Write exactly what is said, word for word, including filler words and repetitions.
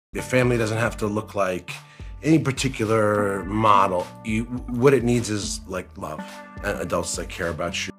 Your family doesn't have to look like any particular model. You, what it needs is like love, and adults that care about you.